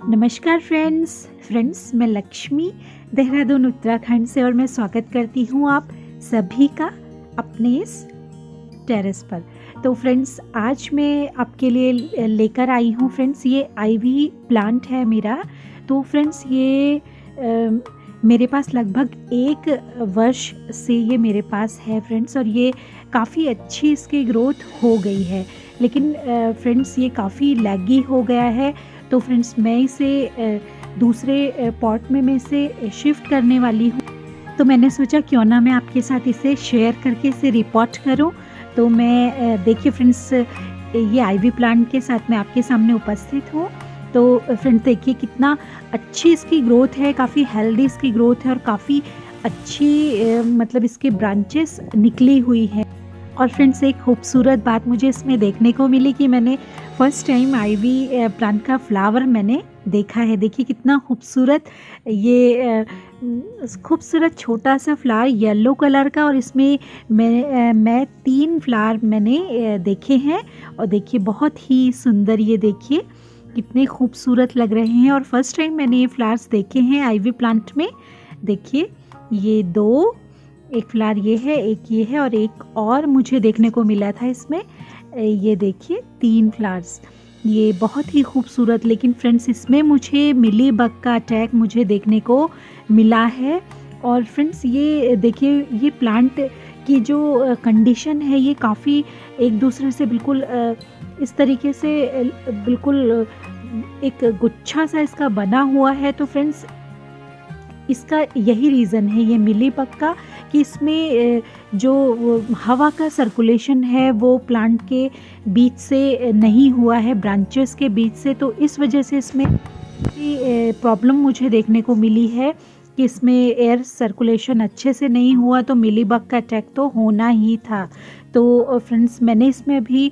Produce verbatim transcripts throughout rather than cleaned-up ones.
नमस्कार friends friends मैं लक्ष्मी देहरादून उत्तराखंड से और मैं स्वागत करती हूँ आप सभी का अपने इस टेरेस पर। तो फ्रेंड्स आज मैं आपके लिए लेकर आई हूँ फ्रेंड्स ये आईवी प्लांट है मेरा। तो फ्रेंड्स ये आ, मेरे पास लगभग एक वर्ष से ये मेरे पास है फ्रेंड्स, और ये काफ़ी अच्छी इसकी ग्रोथ हो गई है। लेकिन फ्रेंड्स ये काफ़ी लैगी हो गया है, तो फ्रेंड्स मैं इसे दूसरे पॉट में मैं इसे शिफ्ट करने वाली हूँ। तो मैंने सोचा क्यों ना मैं आपके साथ इसे शेयर करके इसे रिपोर्ट करूँ। तो मैं देखिए फ्रेंड्स ये आईवी प्लांट के साथ मैं आपके सामने उपस्थित हूँ। तो फ्रेंड्स देखिए कितना अच्छी इसकी ग्रोथ है, काफ़ी हेल्दी इसकी ग्रोथ है और काफ़ी अच्छी मतलब इसके ब्रांचेस निकली हुई है। और फ्रेंड्स एक खूबसूरत बात मुझे इसमें देखने को मिली कि मैंने फर्स्ट टाइम आईवी प्लांट का फ्लावर मैंने देखा है। देखिए कितना खूबसूरत ये खूबसूरत छोटा सा फ्लावर येलो कलर का, और इसमें मैं मैं तीन फ्लावर मैंने देखे हैं। और देखिए बहुत ही सुंदर, ये देखिए कितने खूबसूरत लग रहे हैं। और फर्स्ट टाइम मैंने ये फ्लावर्स देखे हैं आईवी प्लांट में। देखिए ये दो, एक फ्लावर ये है, एक ये है, और एक और मुझे देखने को मिला था इसमें। ये देखिए तीन फ्लावर्स, ये बहुत ही खूबसूरत। लेकिन फ्रेंड्स इसमें मुझे मिली बग का अटैक मुझे देखने को मिला है। और फ्रेंड्स ये देखिए ये प्लांट की जो कंडीशन है ये काफ़ी एक दूसरे से बिल्कुल इस तरीके से बिल्कुल एक गुच्छा सा इसका बना हुआ है। तो फ्रेंड्स इसका यही रीज़न है ये मिली बग का कि इसमें जो हवा का सर्कुलेशन है वो प्लांट के बीच से नहीं हुआ है, ब्रांचेस के बीच से। तो इस वजह से इसमें प्रॉब्लम मुझे देखने को मिली है कि इसमें एयर सर्कुलेशन अच्छे से नहीं हुआ, तो मिली बग का अटैक तो होना ही था। तो फ्रेंड्स मैंने इसमें अभी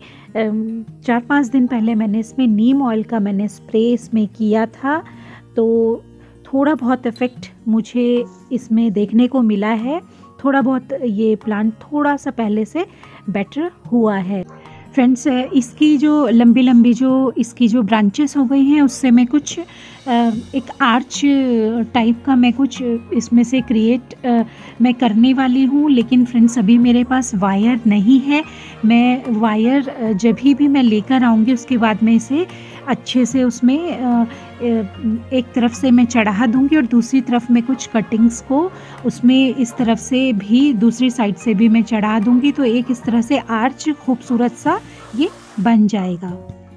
चार पाँच दिन पहले मैंने इसमें नीम ऑयल का मैंने स्प्रे इसमें किया था। तो थोड़ा बहुत इफ़ेक्ट मुझे इसमें देखने को मिला है, थोड़ा बहुत ये प्लांट थोड़ा सा पहले से बेटर हुआ है। फ्रेंड्स इसकी जो लंबी लंबी जो इसकी जो ब्रांचेस हो गई हैं उससे मैं कुछ एक आर्च टाइप का मैं कुछ इसमें से क्रिएट मैं करने वाली हूँ। लेकिन फ्रेंड्स अभी मेरे पास वायर नहीं है। मैं वायर जब भी मैं लेकर आऊँगी उसके बाद मैं इसे अच्छे से उसमें एक तरफ से मैं चढ़ा दूँगी और दूसरी तरफ मैं कुछ कटिंग्स को उसमें इस तरफ से भी दूसरी साइड से भी मैं चढ़ा दूँगी। तो एक इस तरह से आर्च खूबसूरत सा ये बन जाएगा।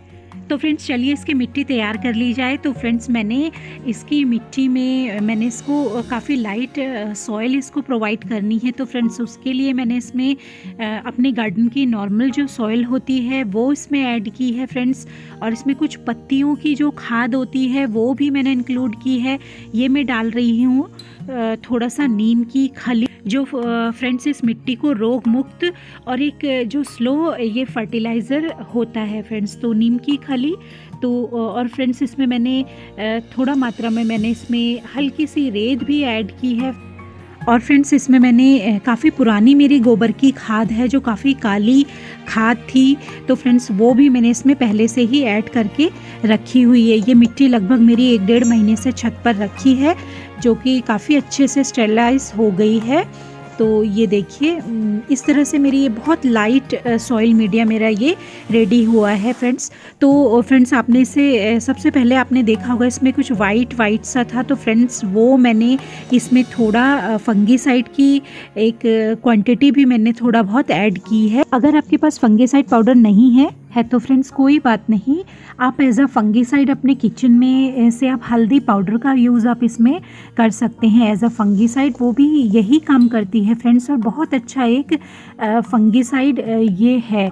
तो फ्रेंड्स चलिए इसकी मिट्टी तैयार कर ली जाए। तो फ्रेंड्स मैंने इसकी मिट्टी में मैंने इसको काफ़ी लाइट सॉइल इसको प्रोवाइड करनी है। तो फ्रेंड्स उसके लिए मैंने इसमें अपने गार्डन की नॉर्मल जो सॉइल होती है वो इसमें ऐड की है फ्रेंड्स। और इसमें कुछ पत्तियों की जो खाद होती है वो भी मैंने इंक्लूड की है। ये मैं डाल रही हूँ थोड़ा सा नीम की खली, जो फ्रेंड्स इस मिट्टी को रोग मुक्त और एक जो स्लो ये फर्टिलाइज़र होता है फ्रेंड्स, तो नीम की खली। तो और फ्रेंड्स इसमें मैंने थोड़ा मात्रा में मैंने इसमें हल्की सी रेत भी ऐड की है। और फ्रेंड्स इसमें मैंने काफ़ी पुरानी मेरी गोबर की खाद है जो काफ़ी काली खाद थी, तो फ्रेंड्स वो भी मैंने इसमें पहले से ही ऐड करके रखी हुई है। ये मिट्टी लगभग मेरी एक डेढ़ महीने से छत पर रखी है जो कि काफ़ी अच्छे से स्टेरलाइज हो गई है। तो ये देखिए इस तरह से मेरी ये बहुत लाइट सॉइल मीडिया मेरा ये रेडी हुआ है फ्रेंड्स। तो फ्रेंड्स आपने इसे सबसे पहले आपने देखा होगा इसमें कुछ वाइट वाइट सा था, तो फ्रेंड्स वो मैंने इसमें थोड़ा फंगीसाइड की एक क्वांटिटी भी मैंने थोड़ा बहुत ऐड की है। अगर आपके पास फंगीसाइड पाउडर नहीं है है तो फ्रेंड्स कोई बात नहीं, आप एज अ फंगीसाइड अपने किचन में से आप हल्दी पाउडर का यूज़ आप इसमें कर सकते हैं एज अ फंगीसाइड। वो भी यही काम करती है फ्रेंड्स, और बहुत अच्छा एक फंगीसाइड ये है।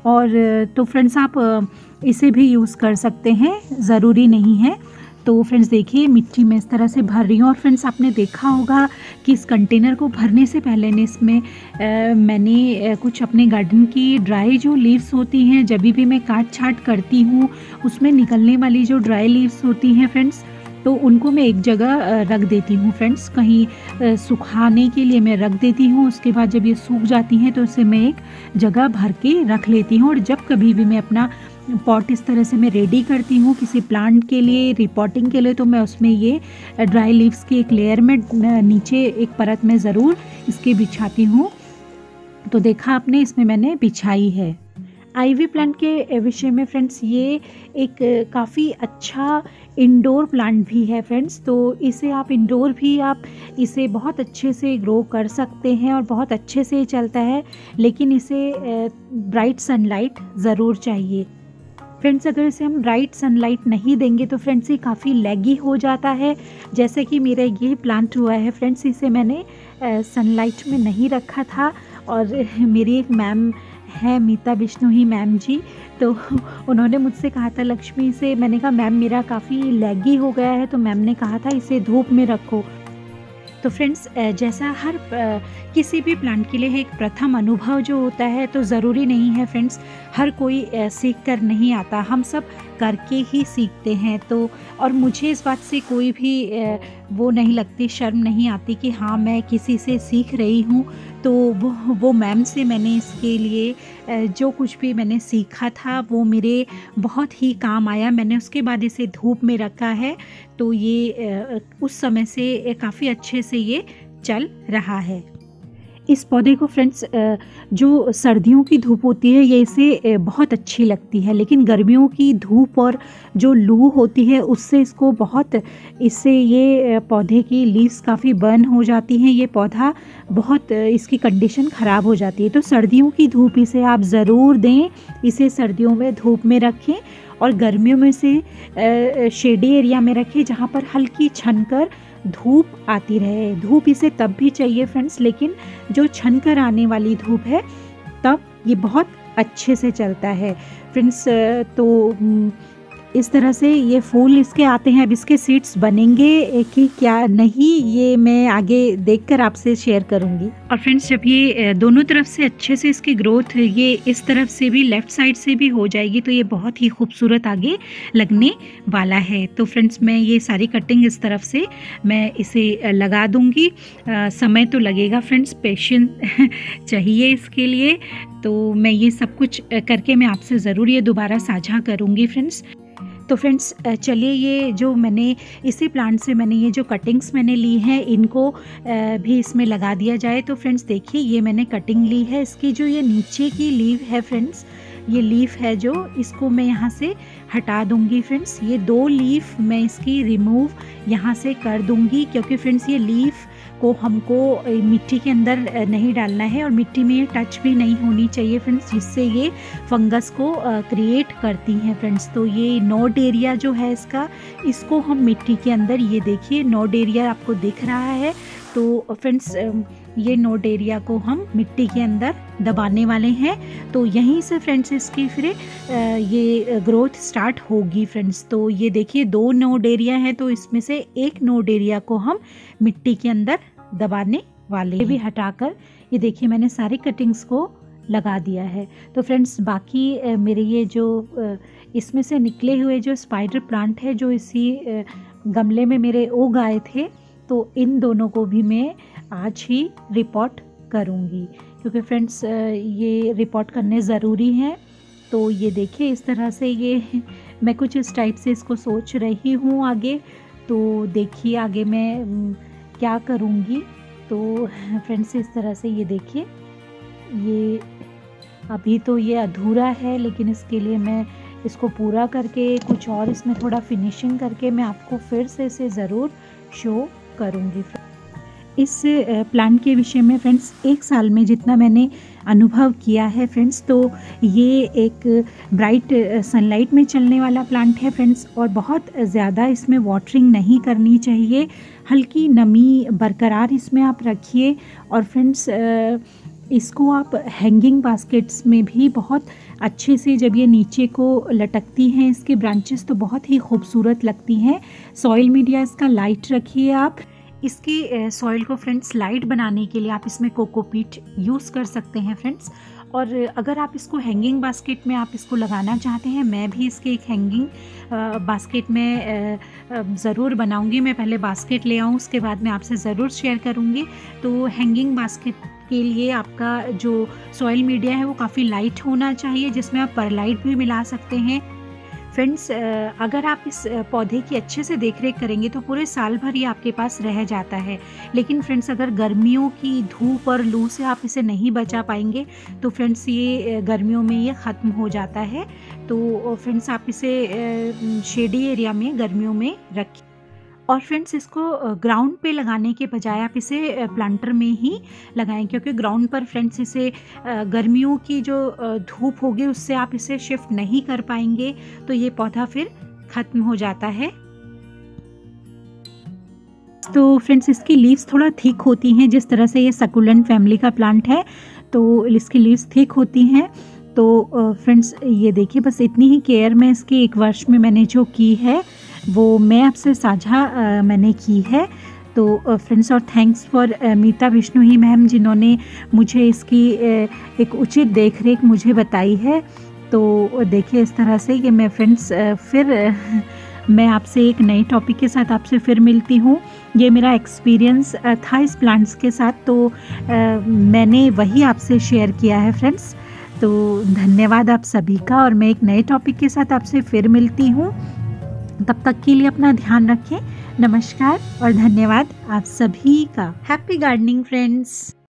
और तो फ्रेंड्स आप इसे भी यूज़ कर सकते हैं, ज़रूरी नहीं है। तो फ्रेंड्स देखिए मिट्टी में इस तरह से भर रही हूँ। और फ्रेंड्स आपने देखा होगा कि इस कंटेनर को भरने से पहले ने इसमें आ, मैंने आ, कुछ अपने गार्डन की ड्राई जो लीव्स होती हैं, जब भी मैं काट छाट करती हूँ उसमें निकलने वाली जो ड्राई लीव्स होती हैं फ्रेंड्स, तो उनको मैं एक जगह रख देती हूँ फ्रेंड्स, कहीं सुखाने के लिए मैं रख देती हूँ। उसके बाद जब ये सूख जाती हैं तो उसे मैं एक जगह भर के रख लेती हूँ। और जब कभी भी मैं अपना पॉट इस तरह से मैं रेडी करती हूँ किसी प्लांट के लिए, रिपोर्टिंग के लिए, तो मैं उसमें ये ड्राई लीव्स की एक लेयर में नीचे एक परत में ज़रूर इसकी बिछाती हूँ। तो देखा आपने, इसमें मैंने बिछाई है। आईवी प्लांट के विषय में फ्रेंड्स, ये एक काफ़ी अच्छा इंडोर प्लांट भी है फ्रेंड्स। तो इसे आप इंडोर भी आप इसे बहुत अच्छे से ग्रो कर सकते हैं और बहुत अच्छे से चलता है, लेकिन इसे ब्राइट सनलाइट ज़रूर चाहिए फ्रेंड्स। अगर इसे हम ब्राइट सनलाइट नहीं देंगे तो फ्रेंड्स ये काफ़ी लैगी हो जाता है, जैसे कि मेरा ये प्लांट हुआ है फ्रेंड्स। इसे मैंने सनलाइट में नहीं रखा था और मेरी एक मैम है, मीता बिश्नोई मैम जी, तो उन्होंने मुझसे कहा था लक्ष्मी से, मैंने कहा मैम मेरा काफ़ी लैगी हो गया है, तो मैम ने कहा था इसे धूप में रखो। तो फ्रेंड्स, जैसा हर किसी भी प्लांट के लिए एक प्रथम अनुभव जो होता है, तो ज़रूरी नहीं है फ्रेंड्स हर कोई सीख कर नहीं आता, हम सब करके ही सीखते हैं। तो और मुझे इस बात से कोई भी वो नहीं लगती, शर्म नहीं आती कि हाँ मैं किसी से सीख रही हूँ। तो वो वो मैम से मैंने इसके लिए जो कुछ भी मैंने सीखा था वो मेरे बहुत ही काम आया। मैंने उसके बाद इसे धूप में रखा है, तो ये उस समय से काफ़ी अच्छे से ये चल रहा है। इस पौधे को फ्रेंड्स, जो सर्दियों की धूप होती है ये इसे बहुत अच्छी लगती है, लेकिन गर्मियों की धूप और जो लू होती है उससे इसको बहुत, इससे ये पौधे की लीव्स काफ़ी बर्न हो जाती हैं, ये पौधा बहुत, इसकी कंडीशन ख़राब हो जाती है। तो सर्दियों की धूप इसे आप ज़रूर दें, इसे सर्दियों में धूप में रखें और गर्मियों में से शेडी एरिया में रखें जहाँ पर हल्की छनकर धूप आती रहे। धूप इसे तब भी चाहिए फ्रेंड्स, लेकिन जो छनकर आने वाली धूप है तब ये बहुत अच्छे से चलता है फ्रेंड्स। तो इस तरह से ये फूल इसके आते हैं। अब इसके सीड्स बनेंगे कि क्या नहीं, ये मैं आगे देखकर आपसे शेयर करूंगी। और फ्रेंड्स, जब ये दोनों तरफ से अच्छे से इसकी ग्रोथ ये इस तरफ से भी, लेफ़्ट साइड से भी हो जाएगी, तो ये बहुत ही खूबसूरत आगे लगने वाला है। तो फ्रेंड्स, मैं ये सारी कटिंग इस तरफ से मैं इसे लगा दूंगी। आ, समय तो लगेगा फ्रेंड्स, पेशेंस चाहिए इसके लिए। तो मैं ये सब कुछ करके मैं आपसे ज़रूर ये दोबारा साझा करूँगी फ्रेंड्स। तो फ्रेंड्स, चलिए ये जो मैंने इसी प्लांट से मैंने ये जो कटिंग्स मैंने ली हैं इनको भी इसमें लगा दिया जाए। तो फ्रेंड्स देखिए, ये मैंने कटिंग ली है, इसकी जो ये नीचे की लीव है फ्रेंड्स, ये लीफ है जो, इसको मैं यहाँ से हटा दूंगी फ्रेंड्स। ये दो लीफ मैं इसकी रिमूव यहाँ से कर दूंगी, क्योंकि फ्रेंड्स ये लीफ को हमको मिट्टी के अंदर नहीं डालना है और मिट्टी में ये टच भी नहीं होनी चाहिए फ्रेंड्स, जिससे ये फंगस को क्रिएट करती हैं फ्रेंड्स। तो ये नोड एरिया जो है इसका, इसको हम मिट्टी के अंदर, ये देखिए नोड एरिया आपको दिख रहा है। तो फ्रेंड्स, ये नोड एरिया को हम मिट्टी के अंदर दबाने वाले हैं। तो यहीं से फ्रेंड्स इसकी फिर ये ग्रोथ स्टार्ट होगी फ्रेंड्स। तो ये देखिए दो नोड एरिया है, तो इसमें से एक नोड एरिया को हम मिट्टी के अंदर दबाने वाले हैं। भी हटाकर ये देखिए मैंने सारी कटिंग्स को लगा दिया है। तो फ्रेंड्स, बाकी मेरे ये जो इसमें से निकले हुए जो स्पाइडर प्लांट है जो इसी गमले में मेरे उग आए थे, तो इन दोनों को भी मैं आज ही रिपोर्ट करूँगी, क्योंकि फ्रेंड्स ये रिपोर्ट करने ज़रूरी है। तो ये देखिए इस तरह से ये मैं कुछ इस टाइप से इसको सोच रही हूँ आगे। तो देखिए आगे मैं क्या करूँगी। तो फ्रेंड्स इस तरह से ये देखिए, ये अभी तो ये अधूरा है, लेकिन इसके लिए मैं इसको पूरा करके कुछ और इसमें थोड़ा फिनिशिंग करके मैं आपको फिर से इसे ज़रूर शो करूँगी। इस प्लांट के विषय में फ्रेंड्स एक साल में जितना मैंने अनुभव किया है फ्रेंड्स, तो ये एक ब्राइट सनलाइट में चलने वाला प्लांट है फ्रेंड्स, और बहुत ज़्यादा इसमें वाटरिंग नहीं करनी चाहिए, हल्की नमी बरकरार इसमें आप रखिए। और फ्रेंड्स इसको आप हैंगिंग बास्केट्स में भी बहुत अच्छे से, जब ये नीचे को लटकती हैं इसके ब्रांचेस, तो बहुत ही खूबसूरत लगती हैं। सॉइल मीडिया इसका लाइट रखिए आप। इसकी सॉइल को फ्रेंड्स लाइट बनाने के लिए आप इसमें कोकोपीट यूज़ कर सकते हैं फ्रेंड्स। और अगर आप इसको हैंगिंग बास्केट में आप इसको लगाना चाहते हैं, मैं भी इसके एक हैंगिंग बास्केट में ज़रूर बनाऊंगी। मैं पहले बास्केट ले आऊँ, उसके बाद मैं आपसे ज़रूर शेयर करूंगी। तो हैंगिंग बास्केट इसके लिए आपका जो सॉइल मीडिया है वो काफ़ी लाइट होना चाहिए, जिसमें आप परलाइट भी मिला सकते हैं। फ्रेंड्स, अगर आप इस पौधे की अच्छे से देखरेख करेंगे तो पूरे साल भर ये आपके पास रह जाता है। लेकिन फ्रेंड्स, अगर गर्मियों की धूप और लू से आप इसे नहीं बचा पाएंगे तो फ्रेंड्स ये गर्मियों में ये ख़त्म हो जाता है। तो फ्रेंड्स, आप इसे शेडी एरिया में गर्मियों में रखिए। और फ्रेंड्स, इसको ग्राउंड पे लगाने के बजाय आप इसे प्लांटर में ही लगाएं, क्योंकि ग्राउंड पर फ्रेंड्स इसे गर्मियों की जो धूप होगी उससे आप इसे शिफ्ट नहीं कर पाएंगे, तो ये पौधा फिर ख़त्म हो जाता है। तो फ्रेंड्स, इसकी लीव्स थोड़ा थिक होती हैं, जिस तरह से ये सकुलेंट फैमिली का प्लांट है तो इसकी लीव्स थिक होती हैं। तो फ्रेंड्स, ये देखिए, बस इतनी ही केयर मैं इसकी एक वर्ष में मैंने जो की है वो मैं आपसे साझा मैंने की है। तो फ्रेंड्स, और thanks for Meeta Bishnoi ma'am, जिन्होंने मुझे इसकी एक उचित देखरेख मुझे बताई है। तो देखिए, इस तरह से कि मैं फ्रेंड्स फिर मैं आपसे एक नए टॉपिक के साथ आपसे फिर मिलती हूँ। ये मेरा एक्सपीरियंस था इस प्लांट्स के साथ, तो मैंने वही आपसे शेयर किया है फ्रेंड्स। तो धन्यवाद आप सभी का, और मैं एक नए टॉपिक के साथ आपसे फिर मिलती हूँ। तब तक के लिए अपना ध्यान रखें। नमस्कार और धन्यवाद आप सभी का। Happy gardening friends.